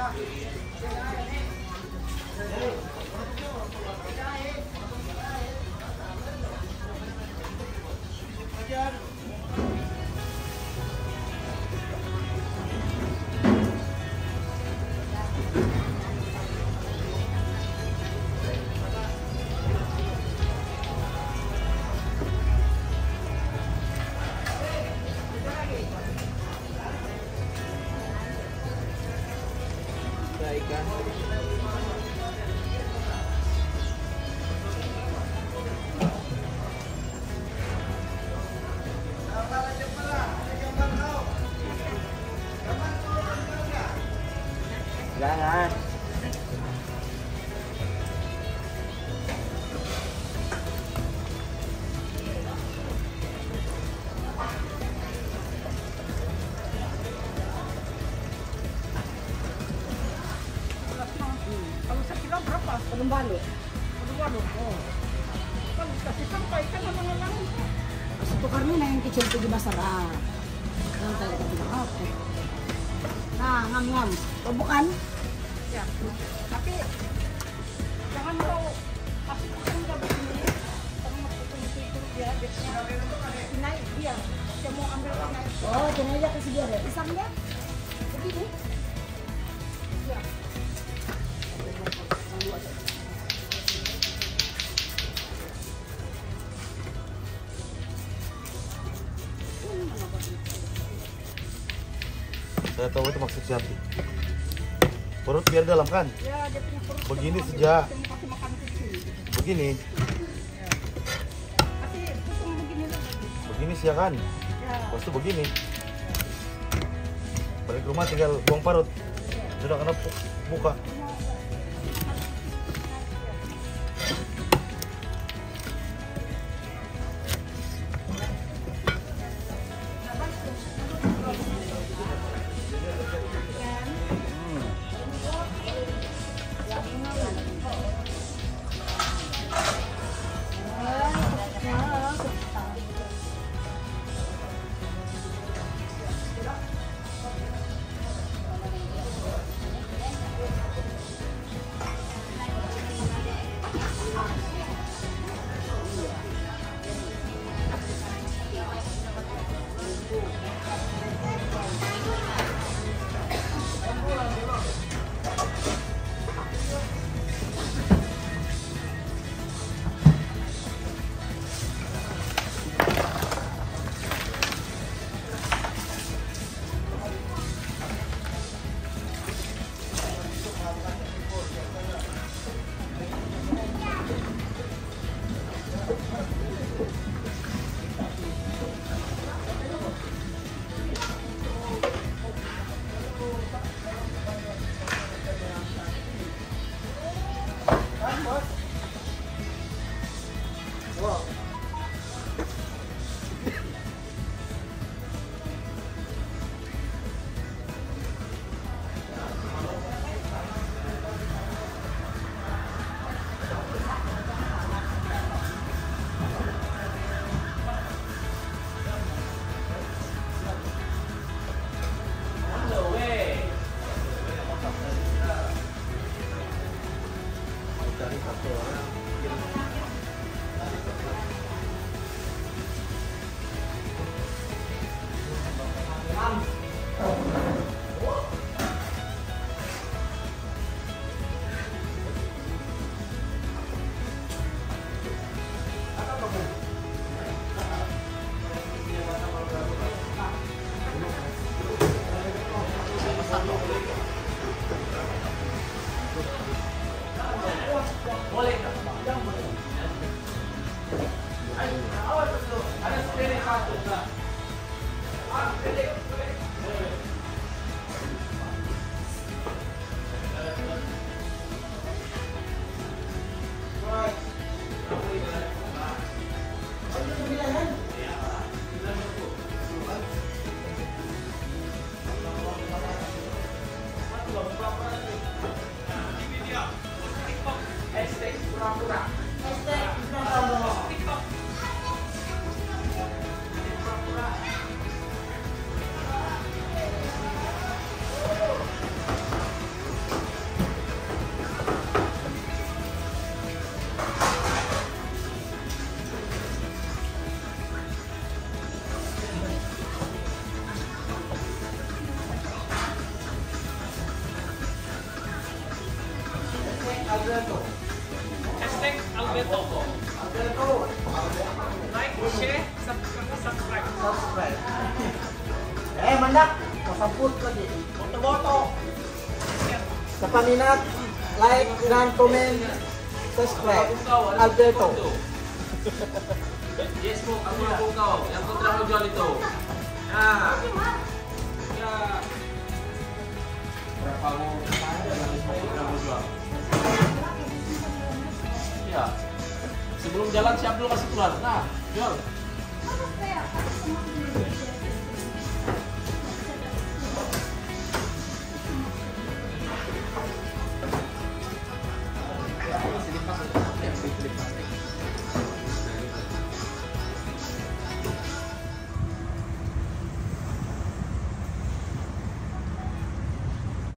Jangan. Kalau sekilo berapa? Penumbalo. Waduh. Oh. Kalau dikasih sampai kan lama-lama. Tukar mo na yung kitchen to di masarap. Ang talaga bilang ako. Nah, ngam-ngam. Pabukan. Ya. Tapi jangan mau kasih pusing ke begini. Kalau mau pusing dia naik dia. Dia mau ambil naik. Oh, tingnan niya kasi dia. Isang niya. Begini. Ya. Saya tahu itu maksud siapa. Perut biar dalam kan? Ya, dia punya perut. Begini sejak. Dia mau kasih makan kecil. Begini. Kasih pusing begini lagi. Begini sih ya kan? Ya. Pas itu begini. Balik rumah tinggal buang parut. Sudah kena buka. Hashtag Alberto. Like, share, subscribe. Mandak, kasambut lagi. Boto-boto. Sa paminat, like dan komen, subscribe. Alberto. Yes po, ako na po ikaw. Yang kontra mo jual itu. Nah. Ya. Berapa mo? Kontra mo jual. Iya. Sebelum jalan siap dulu kasih keluar. Nah, jual.